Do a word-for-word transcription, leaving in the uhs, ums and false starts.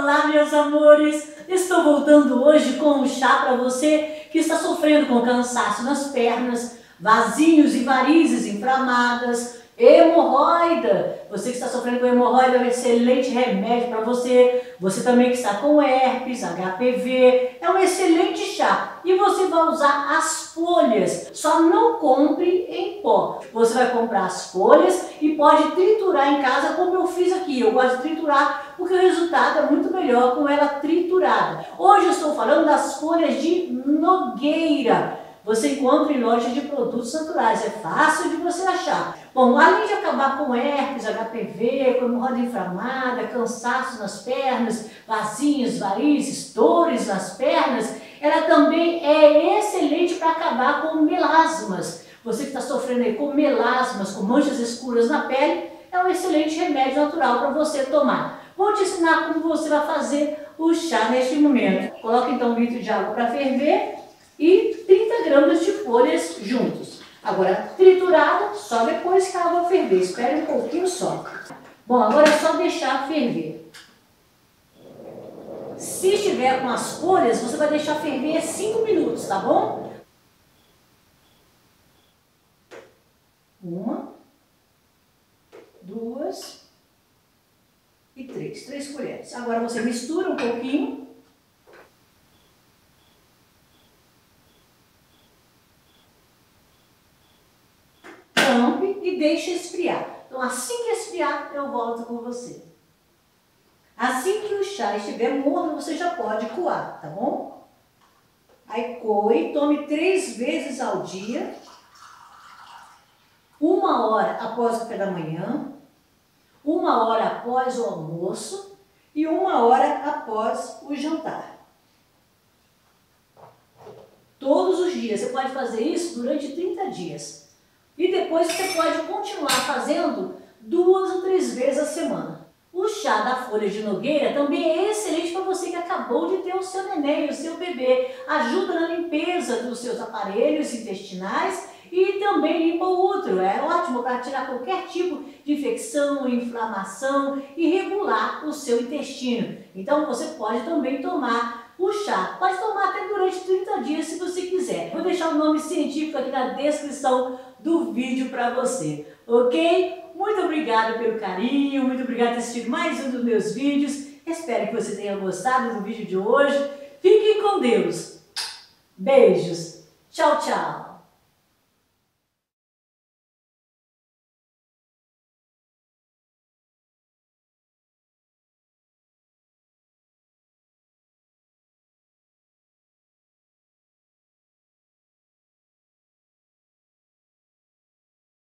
Olá, meus amores! Estou voltando hoje com um chá para você que está sofrendo com cansaço nas pernas, vasinhos e varizes inflamadas, hemorroida. Você que está sofrendo com hemorroida é um excelente remédio para você. Você também que está com herpes, H P V, é um excelente chá. E você vai usar as folhas, só não compre em pó. Você vai comprar as folhas e pode triturar em casa como eu fiz aqui. Eu gosto de triturar porque o resultado é muito melhor com ela triturada. Hoje eu estou falando das folhas de nogueira. Você encontra em lojas de produtos naturais, é fácil de você achar. Bom, além de acabar com herpes, H P V, com hemorroida inflamada, cansaço nas pernas, vasinhos, varizes, dores nas pernas, ela também é excelente para acabar com melasmas. Você que está sofrendo aí com melasmas, com manchas escuras na pele, é um excelente remédio natural para você tomar. Vou te ensinar como você vai fazer o chá neste momento. Coloque então um litro de água para ferver e trinta gramas de folhas juntos. Agora, triturada, só depois que a água ferver. Espere um pouquinho só. Bom, agora é só deixar ferver. Se estiver com as folhas, você vai deixar ferver cinco minutos, tá bom? Uma, duas e três. Três colheres. Agora você mistura um pouquinho. Tampe e deixe esfriar. Então, assim que esfriar, eu volto com você. Assim que o chá estiver morno, você já pode coar, tá bom? Aí coe, tome três vezes ao dia, uma hora após o café da manhã, uma hora após o almoço e uma hora após o jantar. Todos os dias, você pode fazer isso durante trinta dias. E depois você pode continuar fazendo duas ou três vezes a semana. O chá da folha de nogueira também é excelente para você que acabou de ter o seu neném, o seu bebê. Ajuda na limpeza dos seus aparelhos intestinais e também limpa o útero. É ótimo para tirar qualquer tipo de infecção, inflamação e regular o seu intestino. Então você pode também tomar o chá. Pode tomar até durante trinta dias se você quiser. Vou deixar o nome científico aqui na descrição do vídeo para você, ok? Muito obrigada pelo carinho, muito obrigada por assistir mais um dos meus vídeos. Espero que você tenha gostado do vídeo de hoje. Fiquem com Deus. Beijos. Tchau, tchau.